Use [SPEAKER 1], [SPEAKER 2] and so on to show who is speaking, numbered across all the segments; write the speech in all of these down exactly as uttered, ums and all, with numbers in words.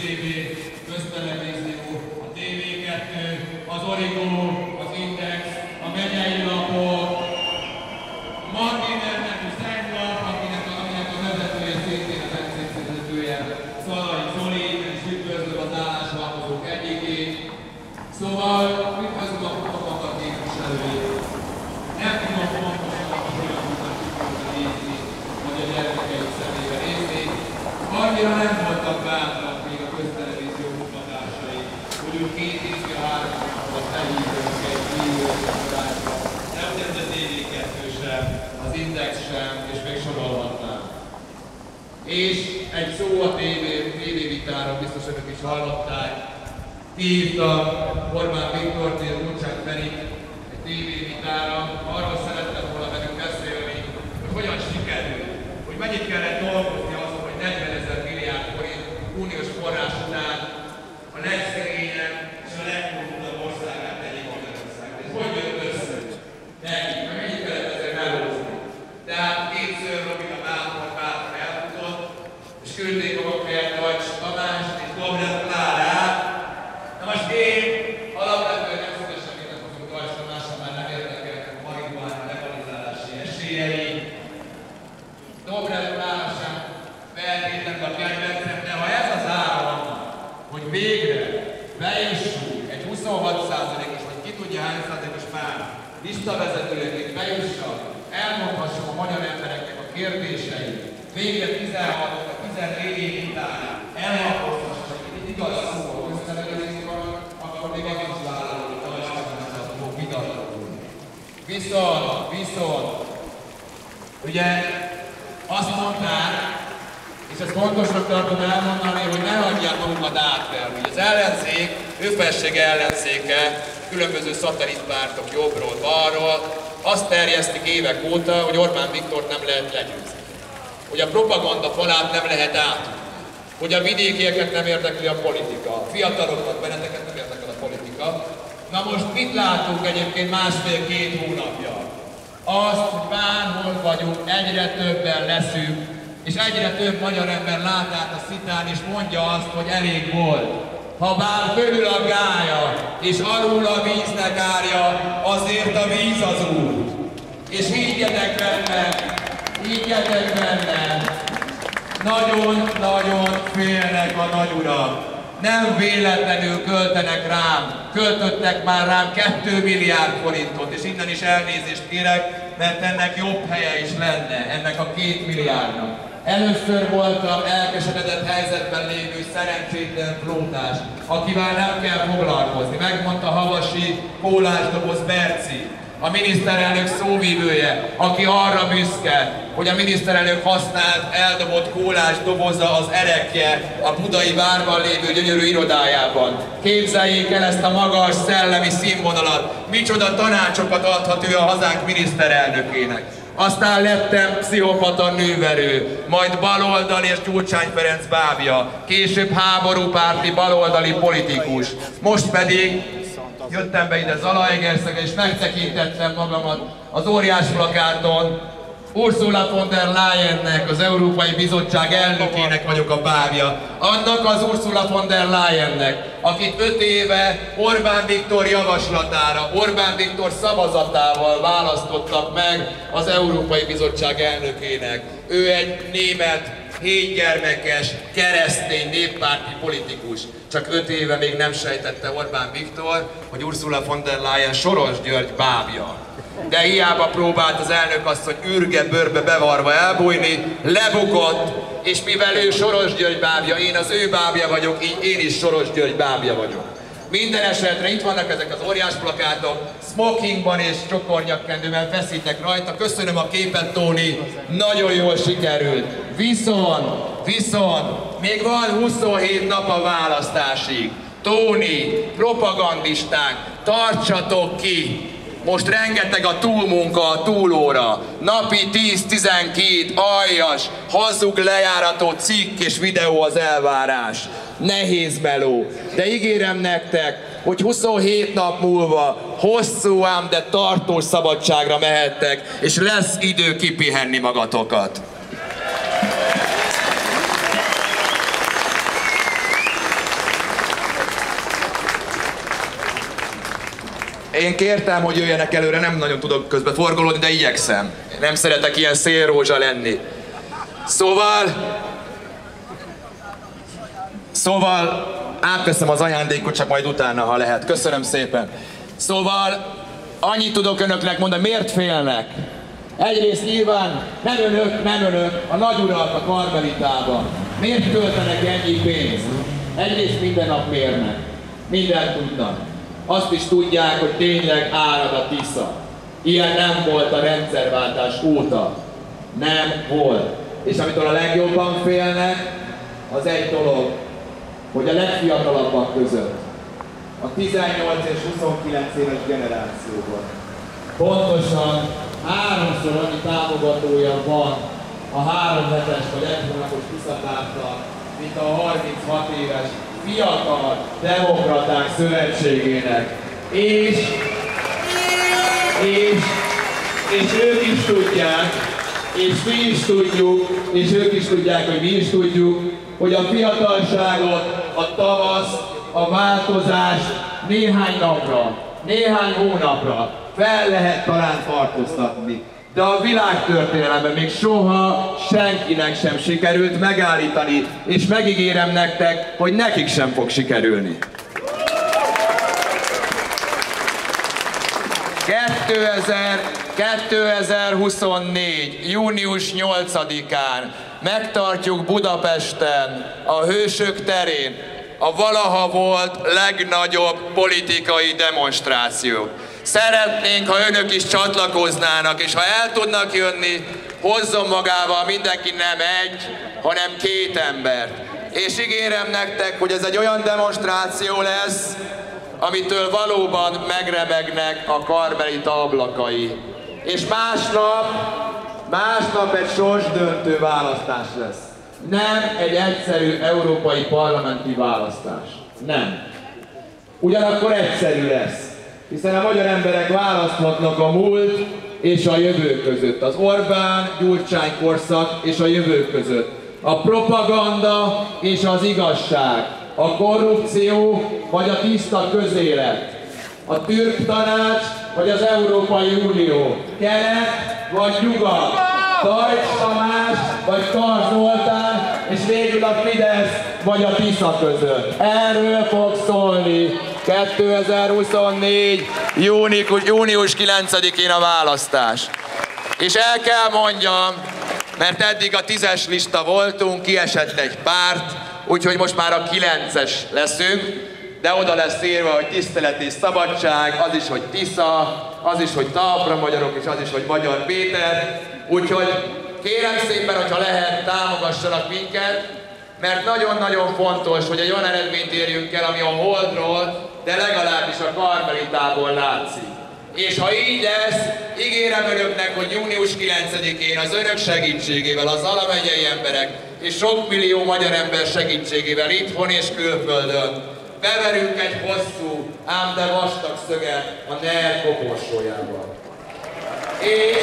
[SPEAKER 1] té vé, Köztelevízió, a té vé kettő, az Origo, az Index, a megyei lapok, a Marginer Szenylap, aminek, aminek a vezetője szintén az em cé cé vezetője, Szalai Zoli, és üdvözlöm az állásalapozók egyikét. Szóval üdvözlöm a fotografa képviselőjét. Nem tudom pontosan, hogy hogyan tudnak tudni nézni, vagy a gyermekeik szemébe nézni. Annyira nem voltak bátrak még a Köztelevízió munkatársai, hogy úgy két és három napot lehívunk egy videószakorásra. Nem tett a té vé kettő sem, az Index sem, és még sorolhatnám. És egy szó a té vé vitára, biztos önök is hallották. Kiírta Orbán Viktort és Gyurcsány Ferit egy té vé vitára. Arról szerettem volna velük beszélni, hogy hogyan sikerült, hogy mennyit kellett dolgozni azon, hogy negyvenezer milliárd forint uniós forrás után a legszegényebb és a legkorruptabb országát tegyék Magyarországot. Ez hogy jött össze? Nekik, meg mennyit kellett ezért melózni. Tehát kétszer Robina Bátor Bátor elfutott, és küldték maguk helyett Deutsch Tamást és Dobrev Klárát. Na most én alapvetően nem szívesen vitatkozunk Deutsch Tamással, már nem érdekelnek a marihuána legalizálási esélyei. Dobrev Klára sem feltétlenül a kedvencem, de ha ez az állam, hogy végre bejussunk egy huszonhat százalékos, vagy ki tudja hány százalékos pár listavezetőjének bejussak, elmondhassam a magyar embereknek a kérdéseit, végre tizenhat vagy tizennégy év után elhapozhassak, hogy igaz szó a Köztelevízióban, akkor még az is vállalom, hogy találkozásra fogok vitatkozni. Viszont, viszont, ugye azt mondták, és ezt fontosnak tartom elmondani, hogy ne hagyják magukat átverni. Az ellenzék, ő felsége ellenzéke, különböző szatellitpártok jobbról, balról, azt terjesztik évek óta, hogy Orbán Viktort nem lehet legyőzni. Hogy a propaganda falát nem lehet átudni. Hogy a vidékieket nem érdekli a politika. A fiatalokat, benneteket nem érdekel a politika. Na most mit látunk egyébként másfél-két hónapja? Azt, hogy bárhol vagyunk, egyre többen leszünk, és egyre több magyar ember lát át a szitán, és mondja azt, hogy elég volt. Ha bár fölül a gája, és alul a víznek árja, azért a víz az út. És higgyetek benne, higgyetek benne, nagyon-nagyon félnek a nagyurak. Nem véletlenül költenek rám, költöttek már rám két milliárd forintot, és innen is elnézést kérek, mert ennek jobb helye is lenne, ennek a két milliárdnak. Először voltam elkeseredett helyzetben lévő szerencsétlen flótás, akivel nem kell foglalkozni. Megmondta Havasi Kólásdoboz Berci, a miniszterelnök szóvívője, aki arra büszke, hogy a miniszterelnök használt, eldobott kólás doboza az erekje a budai várban lévő gyönyörű irodájában. Képzeljék el ezt a magas szellemi színvonalat, micsoda tanácsokat adhat ő a hazánk miniszterelnökének. Aztán lettem pszichopata nőverő, majd baloldali és Gyurcsány Ferenc bábja, később háborúpárti baloldali politikus, most pedig jöttem be ide Zalaegerszegre, és megtekintettem magamat az óriás plakáton. Ursula von der Leyennek, az Európai Bizottság elnökének vagyok a bábja. Annak az Ursula von der Leyennek, akit öt éve Orbán Viktor javaslatára, Orbán Viktor szavazatával választottak meg az Európai Bizottság elnökének. Ő egy német, hétgyermekes, keresztény néppárti politikus. Csak öt éve még nem sejtette Orbán Viktor, hogy Ursula von der Leyen Soros György bábja. De hiába próbált az elnök asszony ürge bőrbe bevarva elbújni, lebukott, és mivel ő Soros György bábja, én az ő bábja vagyok, így én is Soros György bábja vagyok. Minden esetre itt vannak ezek az óriás plakátok, smokingban és csokornyakkendőben feszítek rajta. Köszönöm a képet, Tóni, nagyon jól sikerült. Viszont, viszont, még van huszonhét nap a választásig. Tóni, propagandisták, tartsatok ki! Most rengeteg a túlmunka, a túlóra. Napi tíz-tizenkét aljas, hazug lejárató cikk és videó az elvárás. Nehéz meló, de ígérem nektek, hogy huszonhét nap múlva hosszú ám, de tartós szabadságra mehettek, és lesz idő kipihenni magatokat.
[SPEAKER 2] én kértem, hogy jöjjenek előre, nem nagyon tudok közben forgolódni, de igyekszem. Nem szeretek ilyen szélrózsa lenni. Szóval... Szóval átveszem az ajándékot, csak majd utána, ha lehet. Köszönöm szépen. Szóval annyit tudok önöknek mondani, miért félnek? Egyrészt nyilván nem önök, nem önök, a nagyurak a Karmelitában. Miért költenek ennyi pénzt? Egyrészt minden nap mérnek. Mindent tudnak. Azt is tudják, hogy tényleg árad a Tisza. Ilyen nem volt a rendszerváltás óta. Nem volt. És amitől a legjobban félnek, az egy dolog, hogy a legfiatalabbak között, a tizennyolc és huszonkilenc éves generációban pontosan háromszor annyi támogatója van a három hetes vagy egy hónapos Tiszapártnak, mint a harminchat éves Fiatal Demokraták Szövetségének. És, és, és ők is tudják, és mi is tudjuk, és ők is tudják, hogy mi is tudjuk, hogy a fiatalságot, a tavasz, a változást néhány napra, néhány hónapra fel lehet talán tartóztatni. De a világtörténelemben még soha senkinek sem sikerült megállítani, és megígérem nektek, hogy nekik sem fog sikerülni. kétezer-huszonnégy. június nyolcadikán megtartjuk Budapesten, a Hősök terén a valaha volt legnagyobb politikai demonstráció. Szeretnénk, ha önök is csatlakoznának, és ha el tudnak jönni, hozzon magával mindenki nem egy, hanem két embert. És ígérem nektek, hogy ez egy olyan demonstráció lesz, amitől valóban megremegnek a Karmelita ablakai. És másnap, másnap egy sorsdöntő választás lesz. Nem egy egyszerű európai parlamenti választás. Nem. Ugyanakkor egyszerű lesz. Hiszen a magyar emberek választhatnak a múlt és a jövő között. Az Orbán-Gyurcsány korszak és a jövő között. A propaganda és az igazság. A korrupció vagy a tiszta közélet. A Türk Tanács vagy az Európai Unió. Kelet vagy nyugat. Tajcs Tamás vagy Tarz Zoltán, és végül a Fidesz vagy a Tisza között. Erről fog szólni kétezer-huszonnégy. június, június kilencedikén a választás. És el kell mondjam, mert eddig a tízes lista voltunk, kiesett egy párt, úgyhogy most már a kilences leszünk, de oda lesz írva, hogy tisztelet és szabadság, az is, hogy Tisza, az is, hogy talpra magyarok, és az is, hogy Magyar Péter. Úgyhogy kérem szépen, hogyha lehet, támogassanak minket, mert nagyon-nagyon fontos, hogy egy olyan eredményt érjünk el, ami a Holdról, de legalábbis a Karmelitából látszik. És ha így lesz, ígérem önöknek, hogy június kilencedikén az önök segítségével, az alamegyei emberek és sok millió magyar ember segítségével itthon és külföldön beverünk egy hosszú, ám de vastag szöget a NER koporsójába. És,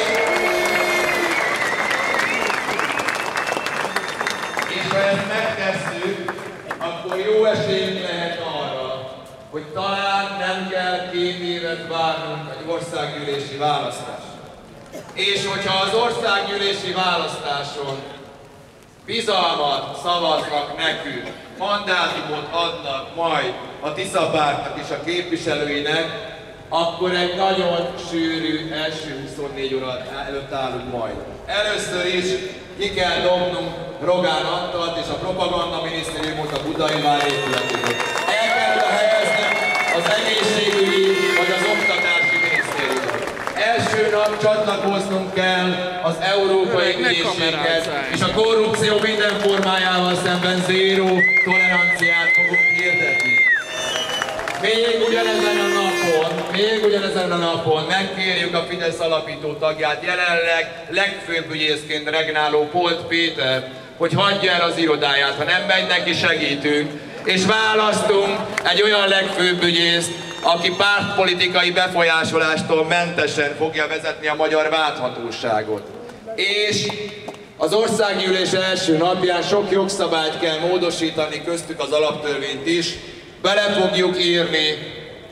[SPEAKER 2] és ha ezt megtesszük, akkor jó esélyünk lehet arra, hogy talán nem kell két évet várnunk egy országgyűlési választásra. És hogyha az országgyűlési választáson bizalmat szavaznak nekünk, mandátumot adnak majd a Tisza pártnak és a képviselőinek, akkor egy nagyon sűrű első huszonnégy óra előtt állunk majd. Először is ki kell dobnunk Rogán Antalt és a propaganda minisztériumot a Budai Vár épületéből. El kell helyezni az egészségügyi vagy az oktatási minisztériumot. Első nap csatlakoznunk kell az európai ügyészséghez, és a korrupció minden formájával szemben zéró toleranciát fogunk hirdetni. Még ugyanezen a napon, még ugyanezen a napon megkérjük a Fidesz alapító tagját, jelenleg legfőbb ügyészként regnáló Polt Péter, hogy hagyja el az irodáját, ha nem megy neki, segítünk, és választunk egy olyan legfőbb ügyészt, aki pártpolitikai befolyásolástól mentesen fogja vezetni a magyar válthatóságot. És az országgyűlés első napján sok jogszabályt kell módosítani, köztük az alaptörvényt is. Bele fogjuk írni,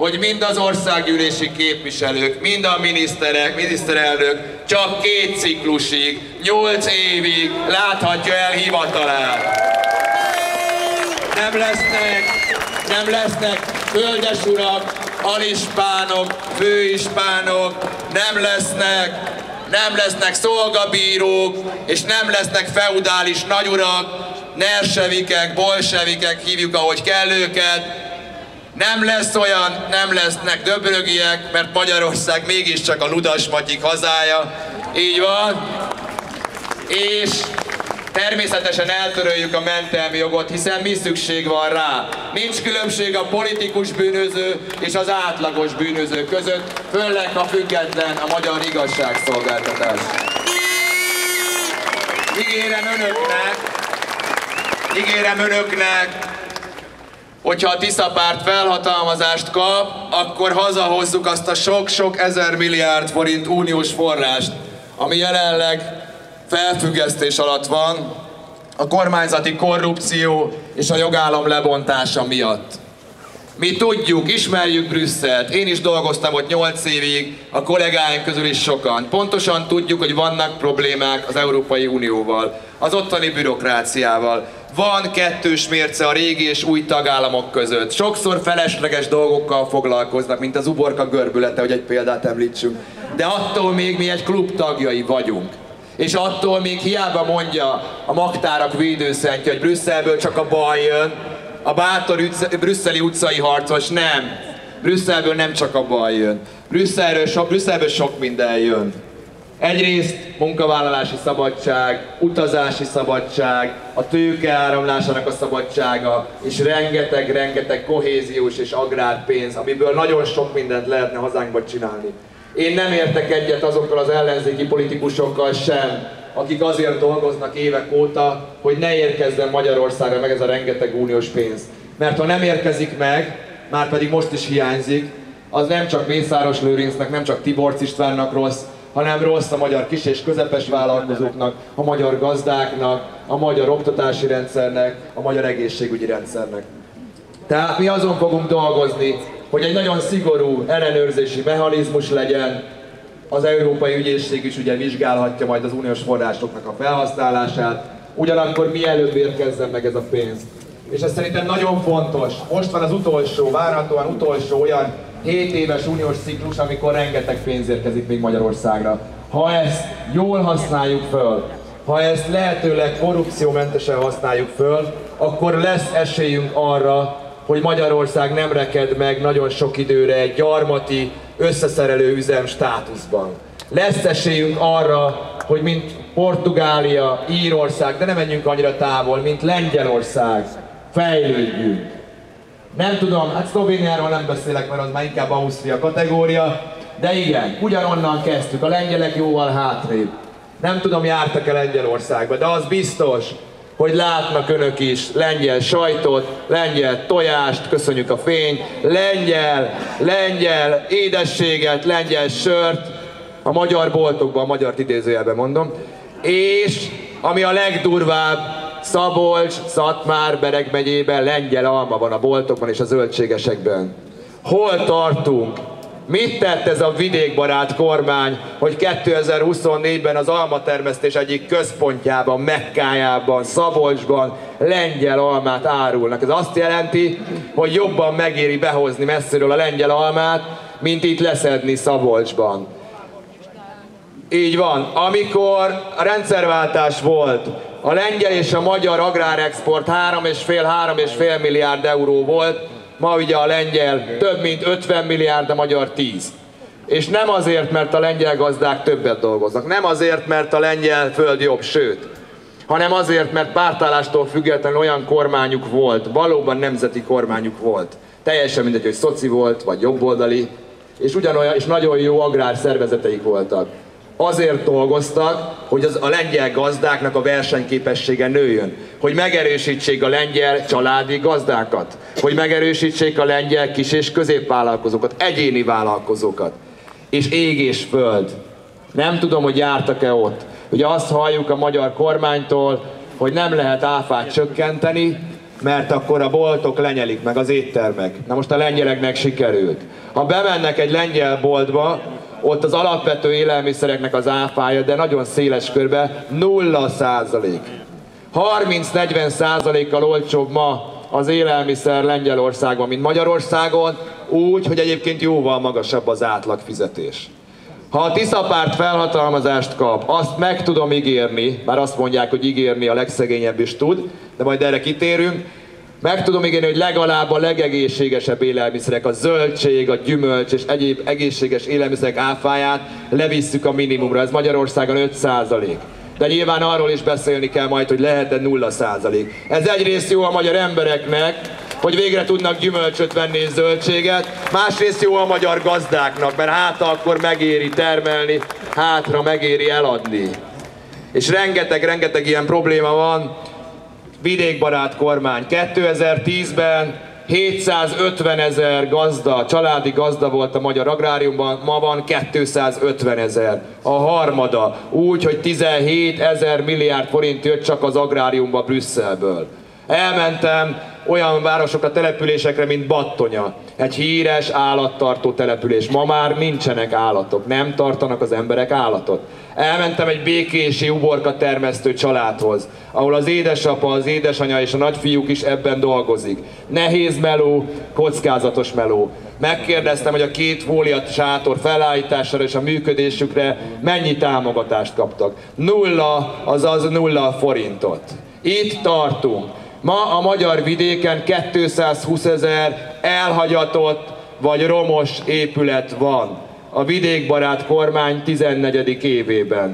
[SPEAKER 2] hogy mind az országgyűlési képviselők, mind a miniszterek, miniszterelnök csak két ciklusig, nyolc évig láthatja el hivatalát. Nem lesznek, nem lesznek földesurak, alispánok, főispánok, nem lesznek, nem lesznek szolgabírók, és nem lesznek feudális nagyurak, nersevikek, bolsevikek, hívjuk ahogy kell őket. Nem lesz olyan, nem lesznek döbrögiek, mert Magyarország mégiscsak a Ludas Matyik hazája. Így van. És természetesen eltöröljük a mentelmi jogot, hiszen mi szükség van rá. Nincs különbség a politikus bűnöző és az átlagos bűnöző között, főleg ha független a magyar igazságszolgáltatás. Ígérem önöknek, ígérem önöknek, hogyha a Tisza párt felhatalmazást kap, akkor hazahozzuk azt a sok-sok ezer milliárd forint uniós forrást, ami jelenleg felfüggesztés alatt van a kormányzati korrupció és a jogállam lebontása miatt. Mi tudjuk, ismerjük Brüsszelt, én is dolgoztam ott nyolc évig, a kollégáim közül is sokan. Pontosan tudjuk, hogy vannak problémák az Európai Unióval, az ottani bürokráciával. Van kettős mérce a régi és új tagállamok között. Sokszor felesleges dolgokkal foglalkoznak, mint az uborka görbülete, hogy egy példát említsünk. De attól még mi egy klub tagjai vagyunk. És attól még hiába mondja a magtárak védőszentje, hogy Brüsszelből csak a baj jön, a bátor utca, brüsszeli utcai harcos nem. Brüsszelből nem csak a baj jön. Brüsszelből sok, Brüsszelből sok minden jön. Egyrészt munkavállalási szabadság, utazási szabadság, a tőke áramlásának a szabadsága, és rengeteg-rengeteg kohéziós és agrárpénz, amiből nagyon sok mindent lehetne hazánkban csinálni. Én nem értek egyet azokkal az ellenzéki politikusokkal sem, akik azért dolgoznak évek óta, hogy ne érkezzen Magyarországra meg ez a rengeteg uniós pénz. Mert ha nem érkezik meg, már pedig most is hiányzik, az nem csak Mészáros Lőrincnek, nem csak Tiborcs Istvánnak rossz, hanem rossz a magyar kis és közepes vállalkozóknak, a magyar gazdáknak, a magyar oktatási rendszernek, a magyar egészségügyi rendszernek. Tehát mi azon fogunk dolgozni, hogy egy nagyon szigorú ellenőrzési mechanizmus legyen, az Európai Ügyészség is ugye vizsgálhatja majd az uniós forrásoknak a felhasználását, ugyanakkor mielőbb érkezzen meg ez a pénz. És ez szerintem nagyon fontos. Most van az utolsó, várhatóan utolsó olyan hét éves uniós ciklus, amikor rengeteg pénz érkezik még Magyarországra. Ha ezt jól használjuk föl, ha ezt lehetőleg korrupciómentesen használjuk föl, akkor lesz esélyünk arra, hogy Magyarország nem reked meg nagyon sok időre egy gyarmati, összeszerelő üzem státuszban. Lesz esélyünk arra, hogy mint Portugália, Írország, de nem menjünk annyira távol, mint Lengyelország, fejlődjünk. Nem tudom, hát Szlovéniáról nem beszélek, mert az már inkább Ausztria kategória, de igen, ugyanonnan kezdtük, a lengyelek jóval hátrébb. Nem tudom, jártak-e Lengyelországba, de az biztos, hogy látnak önök is lengyel sajtot, lengyel tojást, köszönjük a fényt, lengyel, lengyel édességet, lengyel sört, a magyar boltokban, a magyart idézőjelben mondom, és ami a legdurvább, Szabolcs, Szatmár, Bereg megyében lengyel alma van a boltokban és a zöldségesekben. Hol tartunk? Mit tett ez a vidékbarát kormány, hogy kétezer-huszonnégyben az almatermesztés egyik központjában, Mekkájában, Szabolcsban lengyel almát árulnak? Ez azt jelenti, hogy jobban megéri behozni messziről a lengyel almát, mint itt leszedni Szabolcsban. Így van. Amikor a rendszerváltás volt, a lengyel és a magyar agrárexport három és fél három és fél milliárd euró volt, ma ugye a lengyel több mint ötven milliárd, a magyar tíz. És nem azért, mert a lengyel gazdák többet dolgoznak, nem azért, mert a lengyel föld jobb, sőt, hanem azért, mert pártállástól függetlenül olyan kormányuk volt, valóban nemzeti kormányuk volt. Teljesen mindegy, hogy szoci volt, vagy jobboldali, és ugyanolyan, és nagyon jó agrárszervezeteik voltak. Azért dolgoztak, hogy az a lengyel gazdáknak a versenyképessége nőjön, hogy megerősítsék a lengyel családi gazdákat, hogy megerősítsék a lengyel kis- és középvállalkozókat, egyéni vállalkozókat. És ég és föld. Nem tudom, hogy jártak-e ott. Ugye azt halljuk a magyar kormánytól, hogy nem lehet áfát csökkenteni, mert akkor a boltok lenyelik meg az éttermek. Na most a lengyeleknek sikerült. Ha bemennek egy lengyel boltba, ott az alapvető élelmiszereknek az áfája, de nagyon széles körbe, nulla százalék. harminc-negyven százalékkal olcsóbb ma az élelmiszer Lengyelországban, mint Magyarországon, úgy, hogy egyébként jóval magasabb az átlagfizetés. Ha a Tiszapárt felhatalmazást kap, azt meg tudom ígérni, bár azt mondják, hogy ígérni a legszegényebb is tud, de majd erre kitérünk, meg tudom ígérni, hogy legalább a legegészségesebb élelmiszerek, a zöldség, a gyümölcs és egyéb egészséges élelmiszerek áfáját levisszük a minimumra. Ez Magyarországon öt százalék. De nyilván arról is beszélni kell majd, hogy lehet-e nulla százalék. Ez egyrészt jó a magyar embereknek, hogy végre tudnak gyümölcsöt venni és zöldséget, másrészt jó a magyar gazdáknak, mert hát akkor megéri termelni, hátra megéri eladni. És rengeteg-rengeteg ilyen probléma van. Vidékbarát kormány. kétezer-tízben hétszázötven ezer gazda, családi gazda volt a magyar agráriumban, ma van kétszázötven ezer. A harmada. Úgy, hogy tizenhét ezer milliárd forint jött csak az agráriumba Brüsszelből. Elmentem olyan városokra, településekre, mint Battonya. Egy híres állattartó település. Ma már nincsenek állatok, nem tartanak az emberek állatot. Elmentem egy békési uborka termesztő családhoz, ahol az édesapa, az édesanya és a nagyfiúk is ebben dolgozik. Nehéz meló, kockázatos meló. Megkérdeztem, hogy a két fólia sátor felállítására és a működésükre mennyi támogatást kaptak. Nulla, azaz nulla forintot. Itt tartunk. Ma a magyar vidéken kétszázhúsz ezer elhagyatott vagy romos épület van a vidékbarát kormány tizennegyedik évében.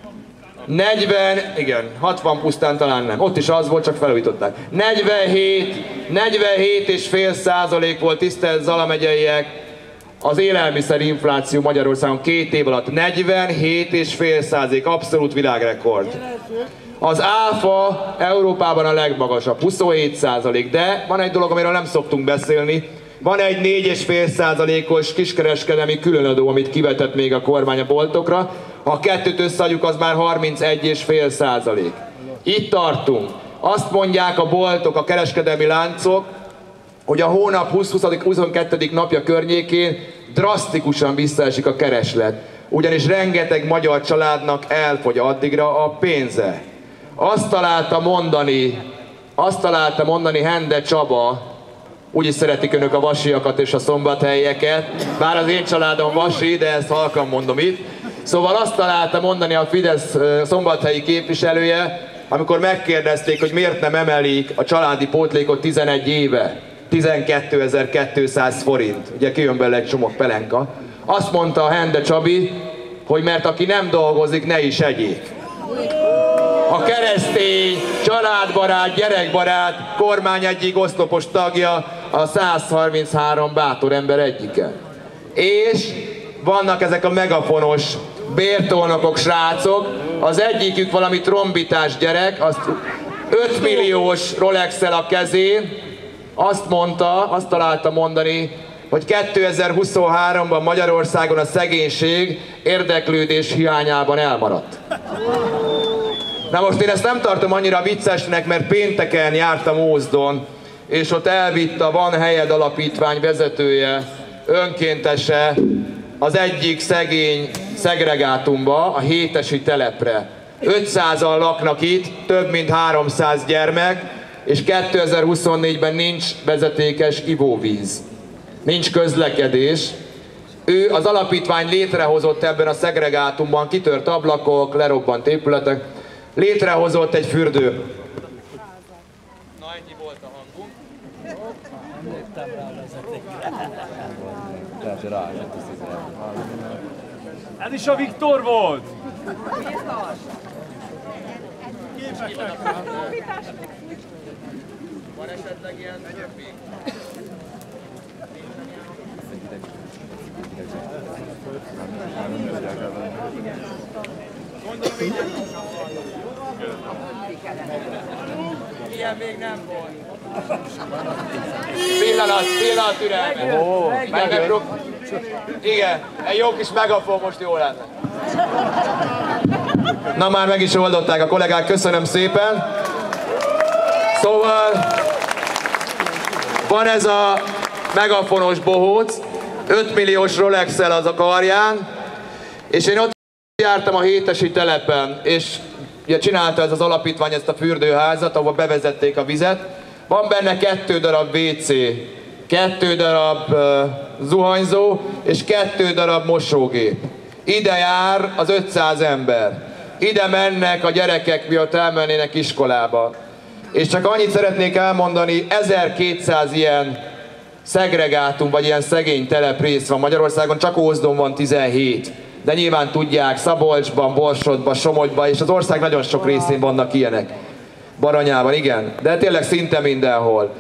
[SPEAKER 2] negyven, igen, hatvan pusztán talán nem, ott is az volt, csak felújították. negyvenhét, negyvenhét egész öt százalék volt, tisztelt Zala megyeiek, az élelmiszerinfláció Magyarországon két év alatt. negyvenhét egész öt százalék, abszolút világrekord. Az áfa Európában a legmagasabb, huszonhét százalék, de van egy dolog, amiről nem szoktunk beszélni. Van egy négy egész öt százalékos kiskereskedelmi különadó, amit kivetett még a kormány a boltokra. Ha a kettőt összeadjuk, az már harmincegy egész öt százalék. Itt tartunk. Azt mondják a boltok, a kereskedelmi láncok, hogy a hónap huszadik-huszonkettődik napja környékén drasztikusan visszaesik a kereslet. Ugyanis rengeteg magyar családnak elfogy addigra a pénze. Azt találta mondani, azt találta mondani Hende Csaba, úgyis szeretik önök a vasiakat és a szombathelyeket, bár az én családom vasi, de ezt halkan mondom itt. Szóval azt találta mondani a Fidesz szombathelyi képviselője, amikor megkérdezték, hogy miért nem emelik a családi pótlékot tizenegy éve, tizenkétezer-kétszáz forint, ugye kijön belőle egy csomag pelenka. Azt mondta a Hende Csabi, hogy mert aki nem dolgozik, ne is egyék. A keresztény, családbarát, gyerekbarát kormány egyik oszlopos tagja, a száz harminchárom bátor ember egyike. És vannak ezek a megafonos bértolnokok, srácok, az egyikük valami trombitás gyerek, azt öt milliós Rolex-el a kezén, azt mondta, azt találta mondani, hogy kétezer-huszonháromban Magyarországon a szegénység érdeklődés hiányában elmaradt. Na most én ezt nem tartom annyira viccesnek, mert pénteken jártam Ózdon, és ott elvitt a Van Helyed Alapítvány vezetője, önkéntese az egyik szegény szegregátumba, a Hétesi telepre. ötszázan laknak itt, több mint háromszáz gyermek, és kétezer-huszonnégyben nincs vezetékes ivóvíz. Nincs közlekedés. Ő az alapítvány létrehozott ebben a szegregátumban, kitört ablakok, lerobbant épületek, létrehozott egy fürdő. Na, ennyi volt a hangunk.
[SPEAKER 3] Ez is a Viktor volt!
[SPEAKER 2] Van esetleg ilyen többi? Gondolom, így nem ilyen még nem volt. Pillanat, pillanat türelmet.
[SPEAKER 3] Ó,
[SPEAKER 2] megjön. Igen, egy jó kis megafon most jó lenne. Na már meg is oldották a kollégák, köszönöm szépen. Szóval van ez a megafonos bohóc, öt milliós Rolex-el az a karján, és én ott jártam a hétesi telepen, és ugye csinálta ez az alapítvány ezt a fürdőházat, ahol bevezették a vizet. Van benne kettő darab vé cé, kettő darab uh, zuhanyzó, és kettő darab mosógép. Ide jár az ötszáz ember. Ide mennek a gyerekek, miatt elmennének iskolába. És csak annyit szeretnék elmondani, ezerkétszáz ilyen szegregátum, vagy ilyen szegény teleprész van Magyarországon, csak Ózdon van tizenhét. De nyilván tudják, Szabolcsban, Borsodban, Somogyban, és az ország nagyon sok részén vannak ilyenek. Baranyában, igen, de tényleg szinte mindenhol.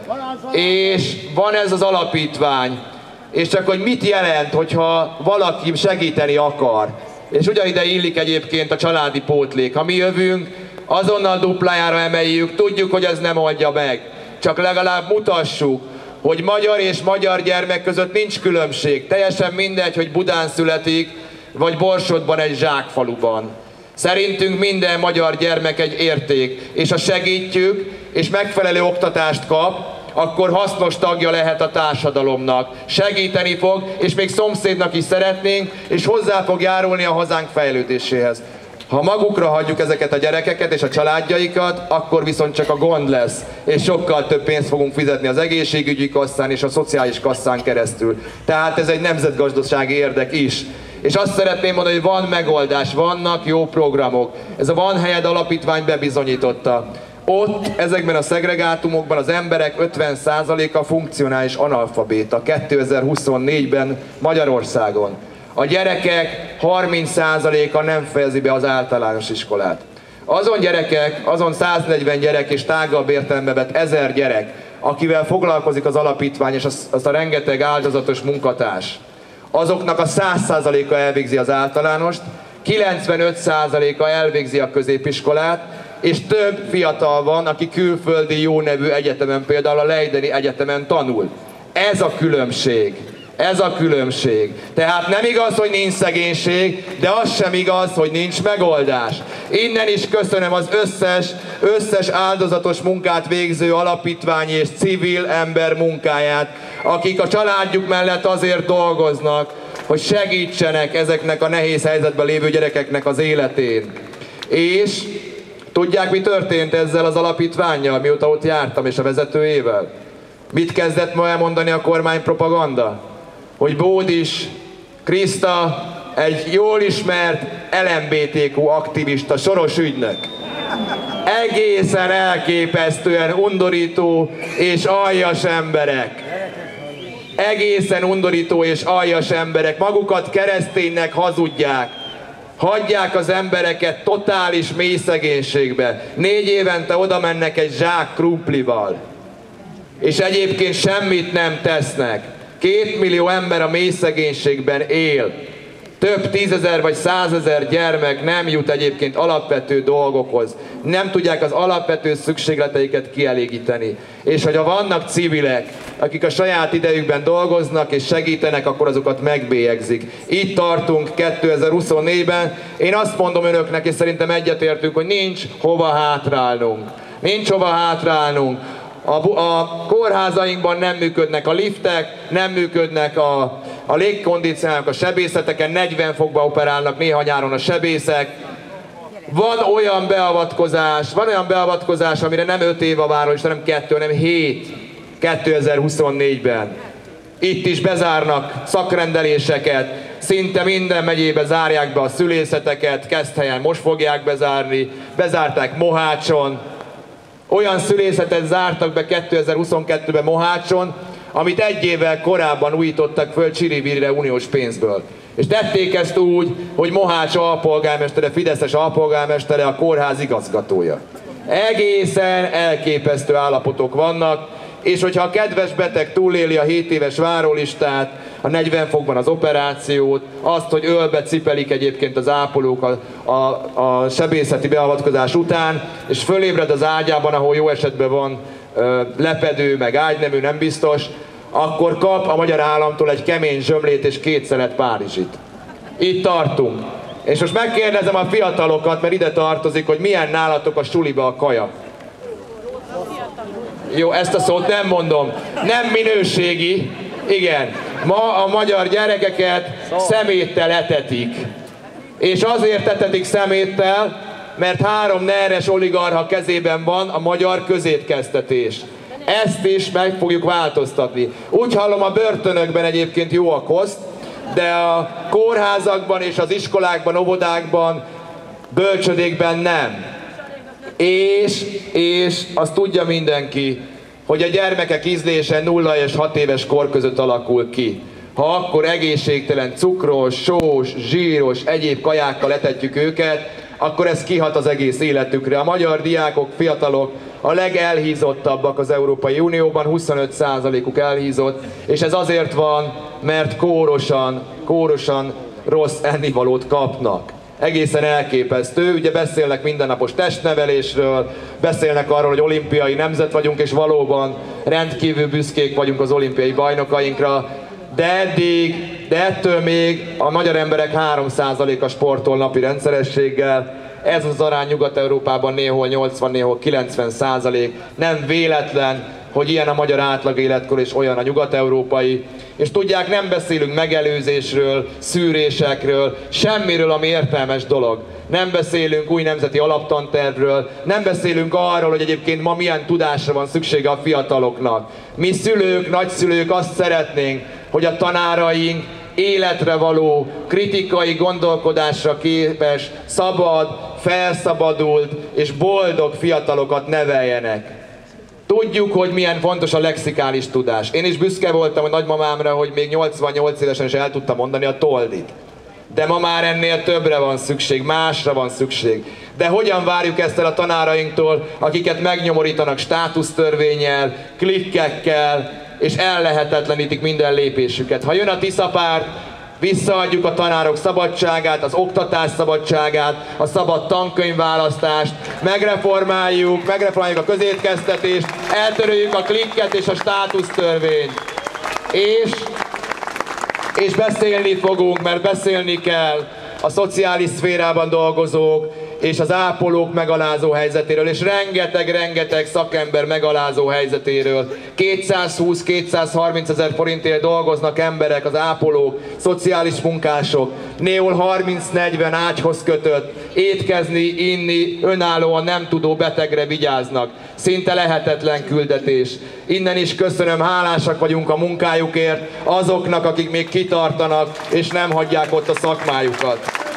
[SPEAKER 2] És van ez az alapítvány, és csak hogy mit jelent, hogyha valaki segíteni akar. És ugyanide illik egyébként a családi pótlék. Ha mi jövünk, azonnal duplájára emeljük, tudjuk, hogy ez nem oldja meg. Csak legalább mutassuk, hogy magyar és magyar gyermek között nincs különbség. Teljesen mindegy, hogy Budán születik, vagy Borsodban egy zsákfaluban. Szerintünk minden magyar gyermek egy érték, és ha segítjük, és megfelelő oktatást kap, akkor hasznos tagja lehet a társadalomnak. Segíteni fog, és még szomszédnak is szeretnénk, és hozzá fog járulni a hazánk fejlődéséhez. Ha magukra hagyjuk ezeket a gyerekeket és a családjaikat, akkor viszont csak a gond lesz, és sokkal több pénzt fogunk fizetni az egészségügyi kasszán és a szociális kasszán keresztül. Tehát ez egy nemzetgazdasági érdek is. És azt szeretném mondani, hogy van megoldás, vannak jó programok. Ez a Van Helyed Alapítvány bebizonyította. Ott, ezekben a szegregátumokban az emberek ötven százaléka funkcionális analfabéta kétezer-huszonnégyben Magyarországon. A gyerekek harminc százaléka nem fejezi be az általános iskolát. Azon gyerekek, azon száznegyven gyerek és tágabb értelembe vett ezer gyerek, akivel foglalkozik az alapítvány és az, az a rengeteg áldozatos munkatárs, azoknak a száz százaléka elvégzi az általánost, kilencvenöt százaléka elvégzi a középiskolát, és több fiatal van, aki külföldi jó nevű egyetemen, például a Leideni Egyetemen tanul. Ez a különbség. Ez a különbség. Tehát nem igaz, hogy nincs szegénység, de az sem igaz, hogy nincs megoldás. Innen is köszönöm az összes, összes áldozatos munkát végző alapítványi és civil ember munkáját, akik a családjuk mellett azért dolgoznak, hogy segítsenek ezeknek a nehéz helyzetben lévő gyerekeknek az életén. És tudják, mi történt ezzel az alapítvánnyal, mióta ott jártam, és a vezetőjével? Mit kezdett ma elmondani a kormánypropaganda? Hogy Bódis Kriszta egy jól ismert el em bé té kú aktivista, soros ügynök. Egészen elképesztően undorító és aljas emberek. Egészen undorító és aljas emberek. Magukat kereszténynek hazudják. Hagyják az embereket totális mély szegénységbe. Négy évente oda mennek egy zsák krumplival. És egyébként semmit nem tesznek. Két millió ember a mély szegénységben él. Több tízezer vagy százezer gyermek nem jut egyébként alapvető dolgokhoz. Nem tudják az alapvető szükségleteiket kielégíteni. És hogyha vannak civilek, akik a saját idejükben dolgoznak és segítenek, akkor azokat megbélyegzik. Itt tartunk kétezer-huszonnégyben. Én azt mondom önöknek, és szerintem egyetértünk, hogy nincs hova hátrálnunk. Nincs hova hátrálnunk. A, a kórházainkban nem működnek a liftek, nem működnek a, a légkondicionálók, a sebészeteken, negyven fokba operálnak néha nyáron a sebészek. Van olyan beavatkozás, van olyan beavatkozás, amire nem öt év a város, hanem kettő, hanem hét kétezer-huszonnégyben. Itt is bezárnak szakrendeléseket, szinte minden megyébe zárják be a szülészeteket, Keszthelyen most fogják bezárni, bezárták Mohácson. Olyan szülészetet zártak be kétezer-huszonkettőben Mohácson, amit egy évvel korábban újítottak föl Csirivírre uniós pénzből. És tették ezt úgy, hogy Mohács alpolgármestere, fideszes alpolgármestere a kórház igazgatója. Egészen elképesztő állapotok vannak, és hogyha a kedves beteg túléli a hét éves várólistát, a negyven fokban az operációt, azt, hogy ölbe cipelik egyébként az ápolók a, a, a sebészeti beavatkozás után, és fölébred az ágyában, ahol jó esetben van ö, lepedő, meg ágynemű, nem biztos, akkor kap a magyar államtól egy kemény zsömlét és két szelet párizsit. Itt tartunk. És most megkérdezem a fiatalokat, mert ide tartozik, hogy milyen nálatok a suliba a kaja. Jó, ezt a szót nem mondom. Nem minőségi. Igen. Ma a magyar gyerekeket szeméttel etetik. És azért etetik szeméttel, mert három neres oligarcha kezében van a magyar közétkeztetés. Ezt is meg fogjuk változtatni. Úgy hallom, a börtönökben egyébként jó a koszt, de a kórházakban és az iskolákban, óvodákban, bölcsödékben nem. És, és azt tudja mindenki, hogy a gyermekek ízlése nulla és hat éves kor között alakul ki. Ha akkor egészségtelen, cukros, sós, zsíros, egyéb kajákkal etetjük őket, akkor ez kihat az egész életükre. A magyar diákok, fiatalok a legelhízottabbak az Európai Unióban, huszonöt százalékuk elhízott, és ez azért van, mert kórosan, kórosan rossz ennivalót kapnak. Egészen elképesztő, ugye beszélnek mindennapos testnevelésről, beszélnek arról, hogy olimpiai nemzet vagyunk, és valóban rendkívül büszkék vagyunk az olimpiai bajnokainkra, de eddig, de ettől még a magyar emberek három százaléka sportol napi rendszerességgel. Ez az arány Nyugat-Európában néhol nyolcvan, néhol kilencven százalék. Nem véletlen, hogy ilyen a magyar átlag életkor és olyan a nyugat-európai. És tudják, nem beszélünk megelőzésről, szűrésekről, semmiről, ami értelmes dolog. Nem beszélünk új nemzeti alaptantervről, nem beszélünk arról, hogy egyébként ma milyen tudásra van szüksége a fiataloknak. Mi szülők, nagyszülők azt szeretnénk, hogy a tanáraink életre való, kritikai gondolkodásra képes, szabad, felszabadult és boldog fiatalokat neveljenek. Tudjuk, hogy milyen fontos a lexikális tudás. Én is büszke voltam a nagymamámra, hogy még nyolcvannyolc évesen is el tudta mondani a toldit. De ma már ennél többre van szükség, másra van szükség. De hogyan várjuk ezt el a tanárainktól, akiket megnyomorítanak státusztörvénnyel, klikkekkel, és ellehetetlenítik minden lépésüket. Ha jön a Tiszapárt, visszaadjuk a tanárok szabadságát, az oktatás szabadságát, a szabad tankönyvválasztást, megreformáljuk, megreformáljuk a közétkeztetést, eltöröljük a klikket és a státusztörvényt. És, és beszélni fogunk, mert beszélni kell a szociális szférában dolgozók és az ápolók megalázó helyzetéről, és rengeteg-rengeteg szakember megalázó helyzetéről. kétszázhúsz-kétszázharminc ezer forintért dolgoznak emberek, az ápolók, szociális munkások, néhol harminc-negyven ágyhoz kötött, étkezni, inni, önállóan nem tudó betegre vigyáznak. Szinte lehetetlen küldetés. Innen is köszönöm, hálásak vagyunk a munkájukért azoknak, akik még kitartanak, és nem hagyják ott a szakmájukat.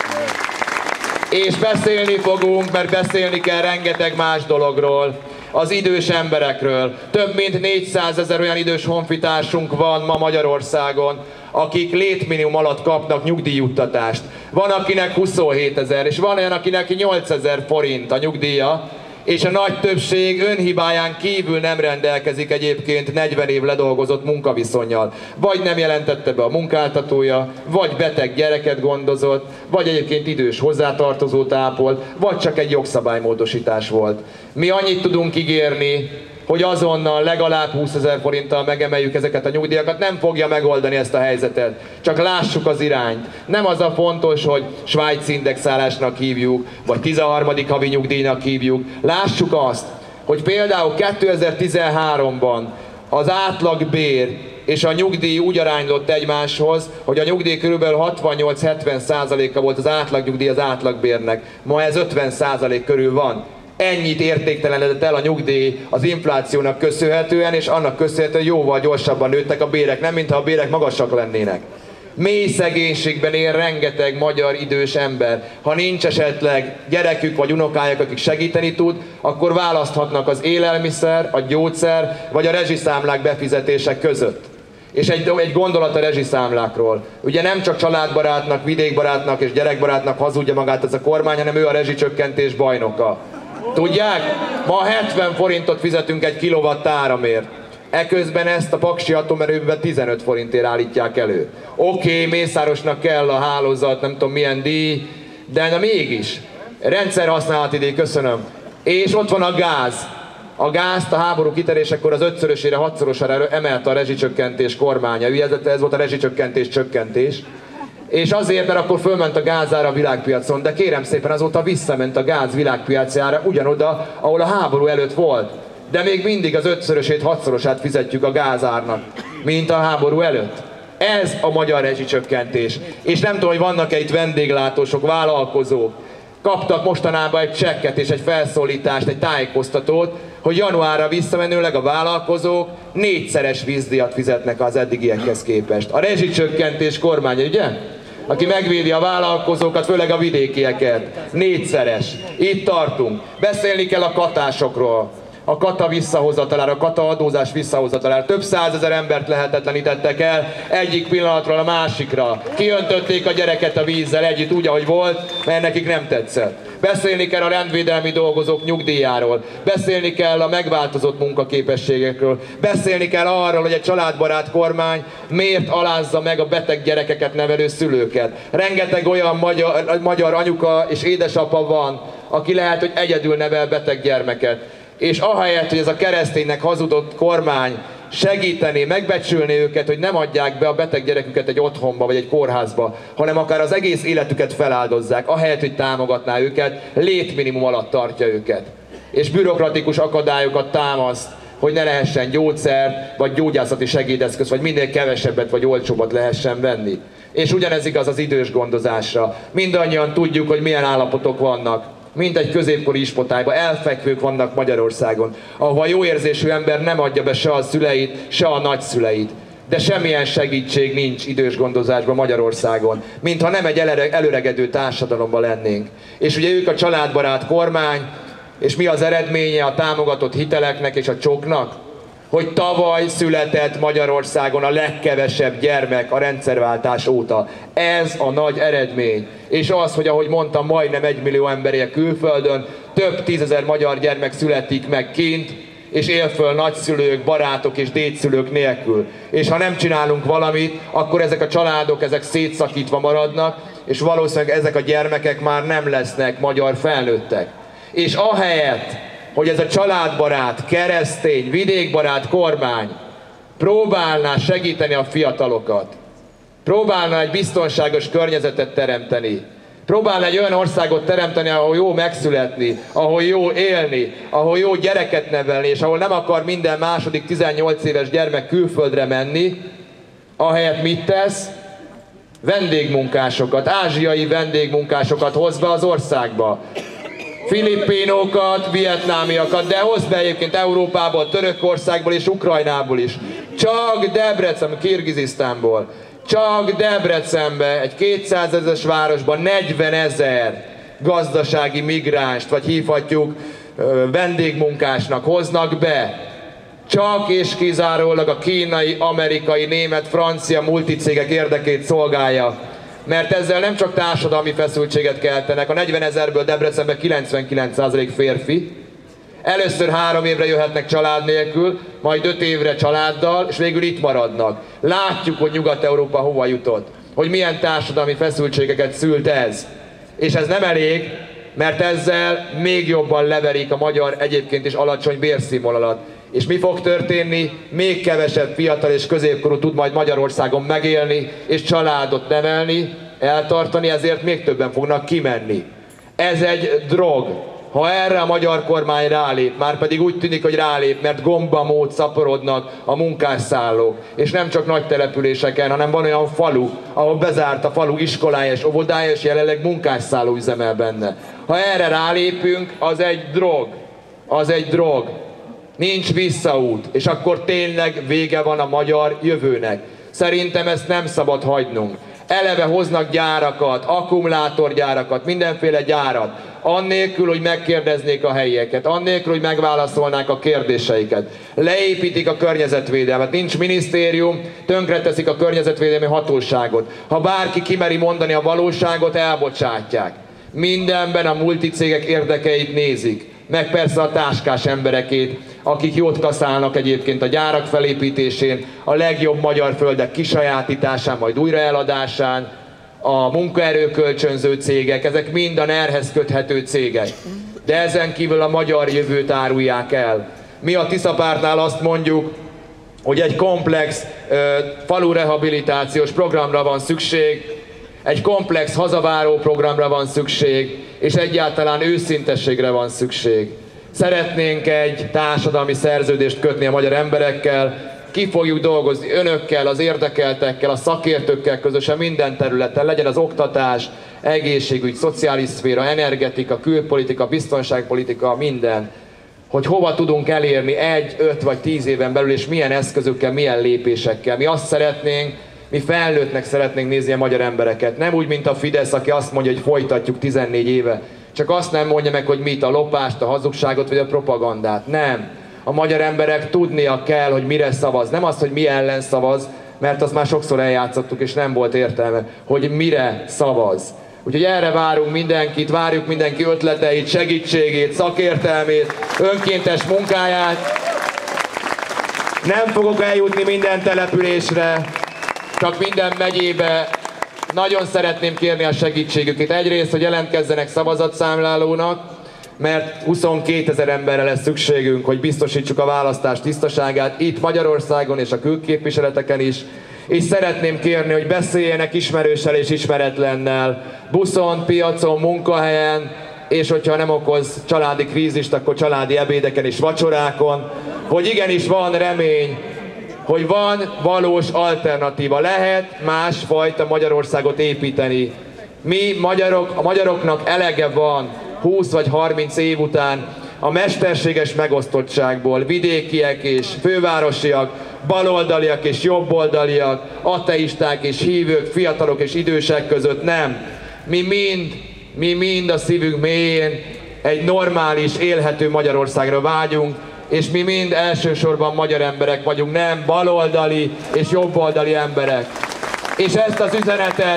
[SPEAKER 2] És beszélni fogunk, mert beszélni kell rengeteg más dologról. Az idős emberekről. Több mint négyszázezer olyan idős honfitársunk van ma Magyarországon, akik létminimum alatt kapnak nyugdíjjuttatást. Van akinek huszonhét ezer, és van olyan, akinek nyolcezer forint a nyugdíja, és a nagy többség önhibáján kívül nem rendelkezik egyébként negyven év ledolgozott munkaviszonnyal. Vagy nem jelentette be a munkáltatója, vagy beteg gyereket gondozott, vagy egyébként idős hozzátartozót ápolt, vagy csak egy jogszabálymódosítás volt. Mi annyit tudunk ígérni, hogy azonnal legalább húszezer forinttal megemeljük ezeket a nyugdíjakat, nem fogja megoldani ezt a helyzetet. Csak lássuk az irányt. Nem az a fontos, hogy svájci indexálásnak hívjuk, vagy tizenharmadik havi nyugdíjnak hívjuk. Lássuk azt, hogy például kétezer-tizenháromban az átlagbér és a nyugdíj úgy aránylott egymáshoz, hogy a nyugdíj körülbelül hatvannyolc-hetven százaléka volt az átlagnyugdíj az átlagbérnek. Ma ez ötven százalék körül van. Ennyit értéktelenedett el a nyugdíj az inflációnak köszönhetően, és annak köszönhetően jóval gyorsabban nőttek a bérek, nem mintha a bérek magasak lennének. Mély szegénységben él rengeteg magyar idős ember. Ha nincs esetleg gyerekük vagy unokájuk, akik segíteni tud, akkor választhatnak az élelmiszer, a gyógyszer vagy a rezsiszámlák befizetése között. És egy, egy gondolat a rezsiszámlákról. Ugye nem csak családbarátnak, vidékbarátnak és gyerekbarátnak hazudja magát ez a kormány, hanem ő a rezsicsökkentés bajnoka. Tudják? Ma hetven forintot fizetünk egy kilowatt áramért. Eközben ezt a Paksi atomerőműben tizenöt forintért állítják elő. Oké, okay, Mészárosnak kell a hálózat, nem tudom milyen díj, de na mégis. Rendszerhasználati díj, köszönöm. És ott van a gáz. A gázt a háború kiterésekor az ötszörösére, hatszorosára emelte a rezsicsökkentés kormánya. Ez volt a rezsicsökkentés csökkentés. És azért, mert akkor fölment a gázára a világpiacon, de kérem szépen azóta visszament a gáz világpiacára ugyanoda, ahol a háború előtt volt. de még mindig az ötszörösét, hatszorosát fizetjük a gázárnak, mint a háború előtt. Ez a magyar rezsicsökkentés. És nem tudom, hogy vannak-e itt vendéglátósok, vállalkozók, kaptak mostanában egy csekket és egy felszólítást, egy tájékoztatót, hogy januárra visszamenőleg a vállalkozók négyszeres vízdíjat fizetnek az eddigiekhez képest. A rezsicsökkentés kormánya, ugye? Aki megvédi a vállalkozókat, főleg a vidékieket. Négyszeres. Itt tartunk. Beszélni kell a katásokról. A kata visszahozatalára, a kata adózás visszahozatalára. Több százezer embert lehetetlenítettek el egyik pillanatról a másikra. Kiöntötték a gyereket a vízzel együtt úgy, ahogy volt, mert nekik nem tetszett. Beszélni kell a rendvédelmi dolgozók nyugdíjáról. Beszélni kell a megváltozott munkaképességekről. Beszélni kell arról, hogy egy családbarát kormány miért alázza meg a beteg gyerekeket nevelő szülőket. Rengeteg olyan magyar, magyar anyuka és édesapa van, aki lehet, hogy egyedül nevel beteg gyermeket. És ahelyett, hogy ez a kereszténynek hazudott kormány segíteni, megbecsülni őket, hogy nem adják be a beteg gyereküket egy otthonba vagy egy kórházba, hanem akár az egész életüket feláldozzák, ahelyett, hogy támogatná őket, létminimum alatt tartja őket. És bürokratikus akadályokat támaszt, hogy ne lehessen gyógyszer, vagy gyógyászati segédeszköz, vagy minél kevesebbet, vagy olcsóbbat lehessen venni. És ugyanez igaz az idős gondozásra. Mindannyian tudjuk, hogy milyen állapotok vannak. Mint egy középkori ispotályban, elfekvők vannak Magyarországon, ahol a jó érzésű ember nem adja be se a szüleit, se a nagyszüleit. De semmilyen segítség nincs idős gondozásban Magyarországon, mintha nem egy előregedő társadalomban lennénk. És ugye ők a családbarát kormány, és mi az eredménye a támogatott hiteleknek és a csoknak? Hogy tavaly született Magyarországon a legkevesebb gyermek a rendszerváltás óta. Ez a nagy eredmény. És az, hogy ahogy mondtam, majdnem egy millió ember él külföldön, több tízezer magyar gyermek születik meg kint, és él föl nagyszülők, barátok és dédszülők nélkül. És ha nem csinálunk valamit, akkor ezek a családok ezek szétszakítva maradnak, és valószínűleg ezek a gyermekek már nem lesznek magyar felnőttek. És ahelyett, hogy ez a családbarát, keresztény, vidékbarát kormány próbálná segíteni a fiatalokat, próbálna egy biztonságos környezetet teremteni, próbálna egy olyan országot teremteni, ahol jó megszületni, ahol jó élni, ahol jó gyereket nevelni, és ahol nem akar minden második tizennyolc éves gyermek külföldre menni, ahelyett mit tesz? Vendégmunkásokat, ázsiai vendégmunkásokat hoz be az országba. Filippinokat, vietnámiakat, de hozd be egyébként Európából, Törökországból és Ukrajnából is. Csak Debrecen, Kirgizisztánból. Csak Debrecenbe, egy kétszázezres városban negyvenezer gazdasági migránst, vagy hívhatjuk vendégmunkásnak hoznak be. Csak és kizárólag a kínai, amerikai, német, francia multicégek érdekét szolgálja. Mert ezzel nem csak társadalmi feszültséget keltenek, a negyvenezerből Debrecenben kilencvenkilenc százalék férfi. Először három évre jöhetnek család nélkül, majd öt évre családdal, és végül itt maradnak. Látjuk, hogy Nyugat-Európa hova jutott, hogy milyen társadalmi feszültségeket szült ez. És ez nem elég, mert ezzel még jobban leverik a magyar egyébként is alacsony bérszínvonalat. És mi fog történni? Még kevesebb fiatal és középkorú tud majd Magyarországon megélni, és családot nevelni, eltartani, ezért még többen fognak kimenni. Ez egy drog. Ha erre a magyar kormány rálép, már pedig úgy tűnik, hogy rálép, mert gombamód szaporodnak a munkásszállók. És nem csak nagy településeken, hanem van olyan falu, ahol bezárt a falu iskolája és óvodája, és jelenleg munkásszálló üzemel benne. Ha erre rálépünk, az egy drog. Az egy drog. Nincs visszaút, és akkor tényleg vége van a magyar jövőnek. Szerintem ezt nem szabad hagynunk. Eleve hoznak gyárakat, akkumulátorgyárakat, mindenféle gyárat, annélkül, hogy megkérdeznék a helyieket, annélkül, hogy megválaszolnák a kérdéseiket. Leépítik a környezetvédelmet, nincs minisztérium, tönkreteszik a környezetvédelmi hatóságot. Ha bárki kimeri mondani a valóságot, elbocsátják. Mindenben a multicégek érdekeit nézik, meg persze a táskás emberekét, akik jót kaszálnak egyébként a gyárak felépítésén, a legjobb magyar földek kisajátításán, majd újraeladásán, a munkaerőkölcsönző cégek, ezek mind a nerhez köthető cégek. De ezen kívül a magyar jövőt árulják el. Mi a Tisza Pártnál azt mondjuk, hogy egy komplex uh, falurehabilitációs programra van szükség, egy komplex hazaváró programra van szükség, és egyáltalán őszintességre van szükség. Szeretnénk egy társadalmi szerződést kötni a magyar emberekkel, ki fogjuk dolgozni önökkel, az érdekeltekkel, a szakértőkkel közösen minden területen, legyen az oktatás, egészségügy, szociális szféra, energetika, külpolitika, biztonságpolitika, minden, hogy hova tudunk elérni egy, öt vagy tíz éven belül, és milyen eszközökkel, milyen lépésekkel. Mi azt szeretnénk, mi felnőttnek szeretnénk nézni a magyar embereket. Nem úgy, mint a Fidesz, aki azt mondja, hogy folytatjuk tizennégy éve. Csak azt nem mondja meg, hogy mit, a lopást, a hazugságot vagy a propagandát. Nem. A magyar emberek tudnia kell, hogy mire szavaz. Nem az, hogy mi ellen szavaz, mert azt már sokszor eljátszottuk, és nem volt értelme, hogy mire szavaz. Úgyhogy erre várunk mindenkit, várjuk mindenki ötleteit, segítségét, szakértelmét, önkéntes munkáját. Nem fogok eljutni minden településre, csak minden megyébe. Nagyon szeretném kérni a segítségüket. Egyrészt, hogy jelentkezzenek szavazatszámlálónak, mert huszonkétezer emberre lesz szükségünk, hogy biztosítsuk a választás tisztaságát itt Magyarországon és a külképviseleteken is. És szeretném kérni, hogy beszéljenek ismerőssel és ismeretlennel, buszon, piacon, munkahelyen, és hogyha nem okoz családi krízist, akkor családi ebédeken és vacsorákon, hogy igenis van remény, hogy van valós alternatíva, lehet másfajta Magyarországot építeni. Mi magyarok, a magyaroknak elege van húsz vagy harminc év után a mesterséges megosztottságból, vidékiek és fővárosiak, baloldaliak és jobboldaliak, ateisták és hívők, fiatalok és idősek között nem. Mi mind, mi mind a szívünk mélyén egy normális, élhető Magyarországra vágyunk, és mi mind elsősorban magyar emberek vagyunk, nem baloldali és jobboldali emberek. És ezt az üzenetet,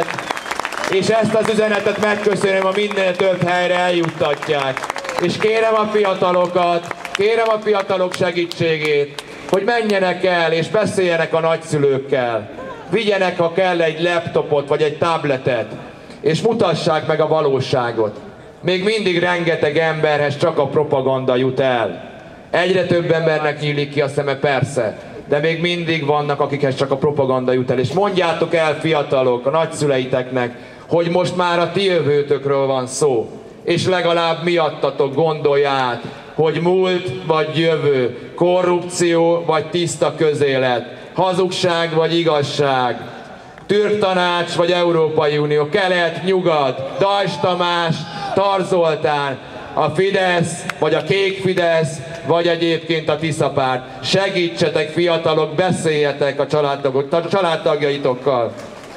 [SPEAKER 2] és ezt az üzenetet megköszönöm, ha minél több helyre eljuttatják. És kérem a fiatalokat, kérem a fiatalok segítségét, hogy menjenek el és beszéljenek a nagyszülőkkel. Vigyenek, ha kell, egy laptopot vagy egy tabletet, és mutassák meg a valóságot. Még mindig rengeteg emberhez csak a propaganda jut el. Egyre több embernek nyílik ki a szeme, persze, de még mindig vannak, akikhez csak a propaganda jut el. És mondjátok el, fiatalok, a nagyszüleiteknek, hogy most már a ti jövőtökről van szó. És legalább miattatok gondolj át, hogy múlt vagy jövő, korrupció vagy tiszta közélet, hazugság vagy igazság, Türk Tanács vagy Európai Unió, kelet, nyugat, Dajs Tamás, Tar Zoltán, a Fidesz vagy a Kék Fidesz, vagy egyébként a Tisza párt. Segítsetek, fiatalok, beszéljetek a családtagjaitokkal.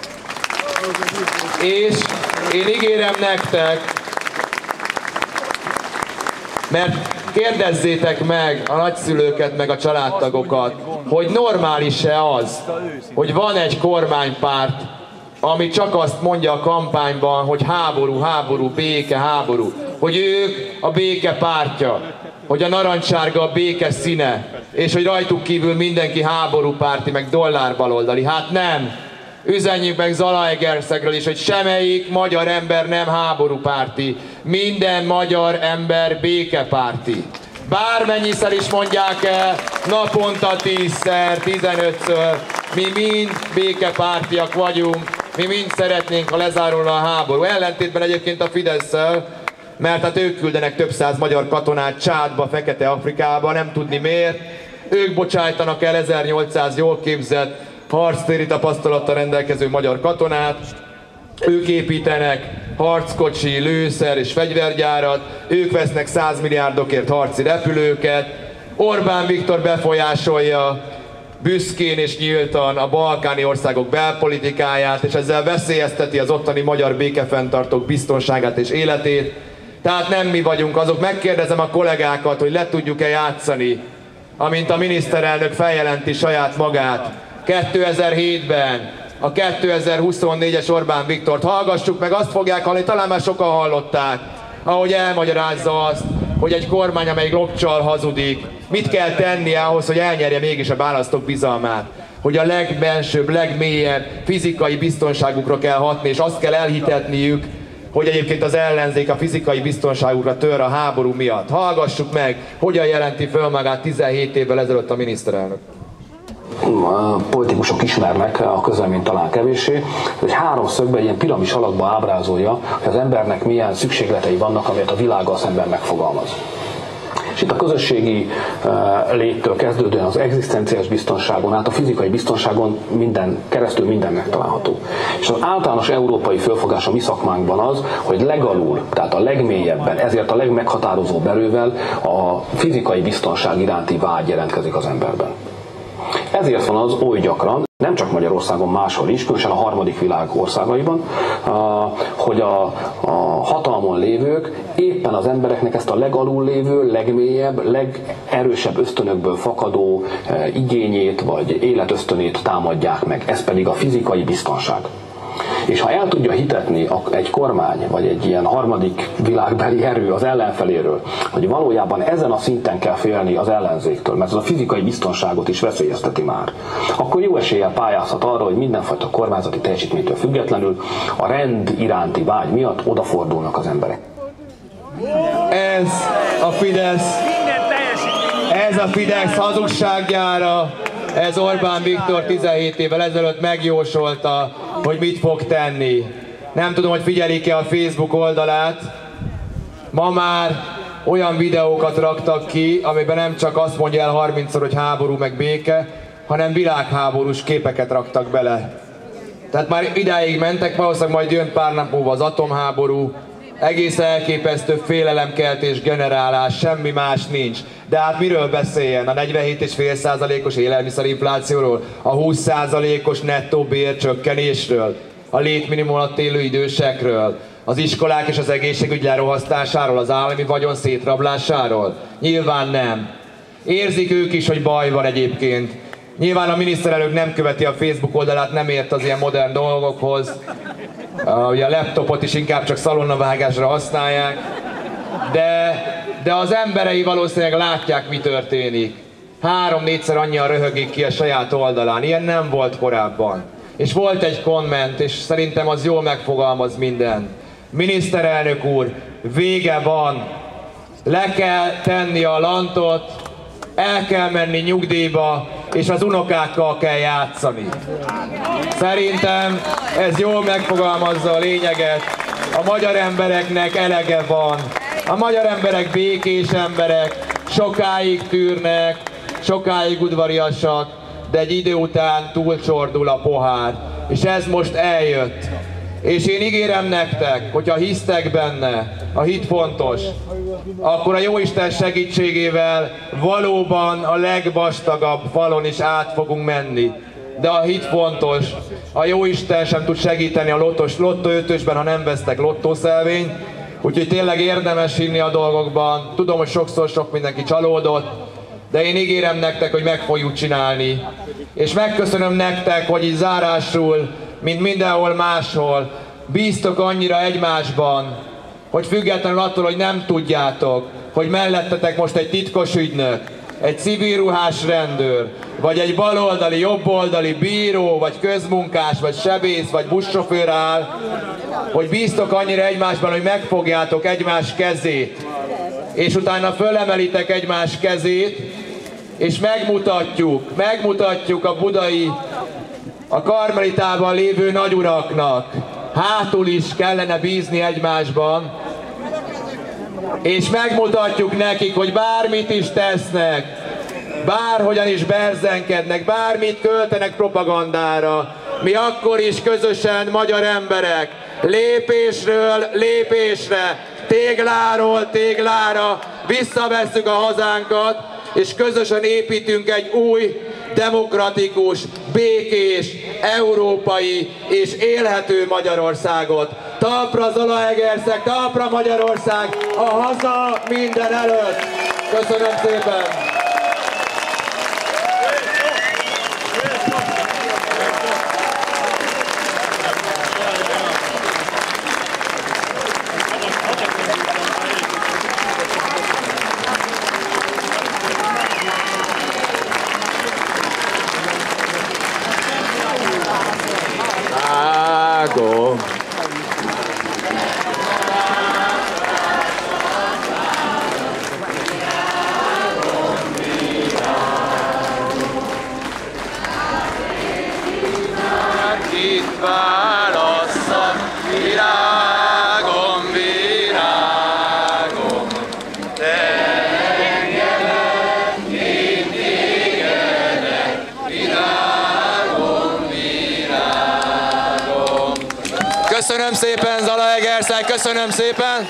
[SPEAKER 2] És én ígérem nektek, mert kérdezzétek meg a nagyszülőket, meg a családtagokat, hogy normális-e az, hogy van egy kormánypárt, ami csak azt mondja a kampányban, hogy háború, háború, béke, háború, hogy ők a béke pártja, hogy a narancssárga a béke színe, és hogy rajtuk kívül mindenki háborúpárti, meg dollárbaloldali. Hát nem! Üzenjük meg Zalaegerszegről is, hogy semmelyik magyar ember nem háborúpárti. Minden magyar ember békepárti. Bármennyiszer is mondják el, naponta tízszer, tizenötször, mi mind békepártiak vagyunk, mi mind szeretnénk, ha lezárulna a háború. Ellentétben egyébként a Fidesszel, mert hát ők küldenek több száz magyar katonát Csádba, Fekete-Afrikába, nem tudni miért. Ők bocsájtanak el ezernyolcszáz jól képzett, harctéri tapasztalattal rendelkező magyar katonát, ők építenek harckocsi, lőszer és fegyvergyárat, ők vesznek száz milliárdokért harci repülőket, Orbán Viktor befolyásolja büszkén és nyíltan a balkáni országok belpolitikáját, és ezzel veszélyezteti az ottani magyar békefenntartók biztonságát és életét. Tehát nem mi vagyunk azok. Megkérdezem a kollégákat, hogy le tudjuk-e játszani, amint a miniszterelnök feljelenti saját magát kétezer-hétben, a kétezer-huszonnégyes Orbán Viktort. Hallgassuk meg, azt fogják hallani, talán már sokan hallották, ahogy elmagyarázza azt, hogy egy kormány, amelyik lopcsal hazudik, mit kell tennie ahhoz, hogy elnyerje mégis a választók bizalmát. Hogy a legbensőbb, legmélyebb fizikai biztonságukra kell hatni, és azt kell elhitetniük, hogy egyébként az ellenzék a fizikai biztonságukra tör a háború miatt. Hallgassuk meg, hogyan jelenti föl magát tizenhét évvel ezelőtt a miniszterelnök.
[SPEAKER 4] Politikusok ismernek, a közlemény talán kevéssé, hogy háromszögben ilyen piramis alakba ábrázolja, hogy az embernek milyen szükségletei vannak, amelyet a világgal szemben megfogalmaz. És És itt a közösségi léttől kezdődően az egzisztenciális biztonságon át a fizikai biztonságon minden, keresztül minden megtalálható. És az általános európai fölfogás a mi szakmánkban az, hogy legalul, tehát a legmélyebben, ezért a legmeghatározóbb erővel a fizikai biztonság iránti vágy jelentkezik az emberben. Ezért van az oly gyakran, nem csak Magyarországon, máshol is, különösen a harmadik világ országaiban, hogy a, a hatalmon lévők éppen az embereknek ezt a legalul lévő, legmélyebb, legerősebb ösztönökből fakadó igényét vagy életösztönét támadják meg. Ez pedig a fizikai biztonság. És ha el tudja hitetni egy kormány, vagy egy ilyen harmadik világbeli erő az ellenfeléről, hogy valójában ezen a szinten kell félni az ellenzéktől, mert ez a fizikai biztonságot is veszélyezteti már, akkor jó eséllyel pályázhat arra, hogy mindenfajta kormányzati teljesítménytől függetlenül a rend iránti vágy miatt odafordulnak az emberek.
[SPEAKER 2] Ez a Fidesz, ez a Fidesz hazugsággyára. Ez Orbán Viktor tizenhét évvel ezelőtt megjósolta, hogy mit fog tenni. Nem tudom, hogy figyelik-e a Facebook oldalát. Ma már olyan videókat raktak ki, amiben nem csak azt mondja el harmincszor, hogy háború meg béke, hanem világháborús képeket raktak bele. Tehát már idáig mentek, valószínűleg majd jön pár nap múlva az atomháború, egész elképesztő félelemkeltés, generálás, semmi más nincs. De hát miről beszéljen? A negyvenhét egész öt százalékos élelmiszerinflációról? A húsz százalékos nettó bércsökkenésről? A létminimum alatt élő idősekről? Az iskolák és az egészségügy lerohasztásáról? Az állami vagyon szétrablásáról? Nyilván nem. Érzik ők is, hogy baj van egyébként. Nyilván a miniszterelnök nem követi a Facebook oldalát, nem ért az ilyen modern dolgokhoz. Ugye a laptopot is inkább csak szalonnavágásra használják. De, de az emberei valószínűleg látják, mi történik. Három-négyszer annyian röhögik ki a saját oldalán. Ilyen nem volt korábban. És volt egy komment, és szerintem az jól megfogalmaz minden. Miniszterelnök úr, vége van. Le kell tenni a lantot, el kell menni nyugdíjba, és az unokákkal kell játszani. Szerintem ez jól megfogalmazza a lényeget. A magyar embereknek elege van. A magyar emberek békés emberek, sokáig tűrnek, sokáig udvariasak, de egy idő után túlcsordul a pohár. És ez most eljött. És én ígérem nektek, hogyha hisztek benne, a hit fontos, akkor a Jóisten segítségével valóban a legvastagabb falon is át fogunk menni. De a hit fontos. A Jóisten sem tud segíteni a lottos, lottó ötösben, ha nem vesztek lottószelvényt. Úgyhogy tényleg érdemes hinni a dolgokban. Tudom, hogy sokszor sok mindenki csalódott, de én ígérem nektek, hogy meg fogjuk csinálni. És megköszönöm nektek, hogy így zárásul, mint mindenhol máshol, bíztok annyira egymásban, hogy függetlenül attól, hogy nem tudjátok, hogy mellettetek most egy titkos ügynök, egy civil ruhás rendőr, vagy egy baloldali, jobboldali bíró, vagy közmunkás, vagy sebész, vagy buszsofőr áll, hogy bíztok annyira egymásban, hogy megfogjátok egymás kezét, és utána fölemelitek egymás kezét, és megmutatjuk, megmutatjuk a budai, a Karmelitában lévő nagyuraknak, hátul is kellene bízni egymásban, és megmutatjuk nekik, hogy bármit is tesznek, bárhogyan is berzenkednek, bármit költenek propagandára, mi akkor is közösen magyar emberek, lépésről lépésre, tégláról téglára visszavesszük a hazánkat, és közösen építünk egy új, demokratikus, békés, európai és élhető Magyarországot. Talpra Zalaegerszeg, talpra Magyarország, a haza minden előtt! Köszönöm szépen! Ágó! Itt válasszak, virágom, virágom, te Köszönöm szépen, Zalaegerszeg, köszönöm szépen.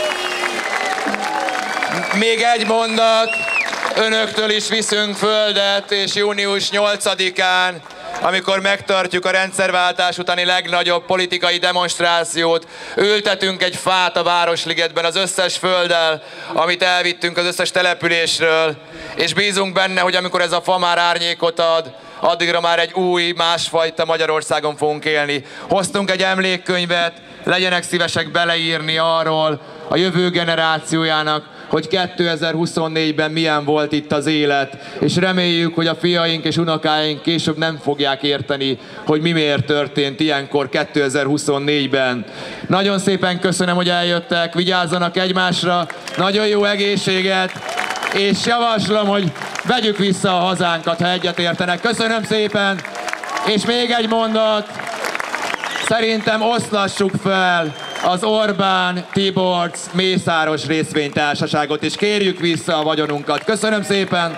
[SPEAKER 2] Még egy mondat, önöktől is viszünk földet, és június nyolcadikán, amikor megtartjuk a rendszerváltás utáni legnagyobb politikai demonstrációt, ültetünk egy fát a Városligetben az összes földdel, amit elvittünk az összes településről, és bízunk benne, hogy amikor ez a fa már árnyékot ad, addigra már egy új, másfajta Magyarországon fogunk élni. Hoztunk egy emlékkönyvet, legyenek szívesek beleírni arról a jövő generációjának, hogy kétezer-huszonnégyben milyen volt itt az élet, és reméljük, hogy a fiaink és unokáink később nem fogják érteni, hogy mi miért történt ilyenkor kétezer-huszonnégyben. Nagyon szépen köszönöm, hogy eljöttek, vigyázzanak egymásra, nagyon jó egészséget, és javaslom, hogy vegyük vissza a hazánkat, ha egyetértenek. Köszönöm szépen, és még egy mondat, szerintem oszlassuk fel az Orbán, Tiborcs, Mészáros részvénytársaságot, és kérjük vissza a vagyonunkat. Köszönöm szépen!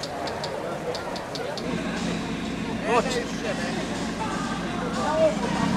[SPEAKER 3] Bocs!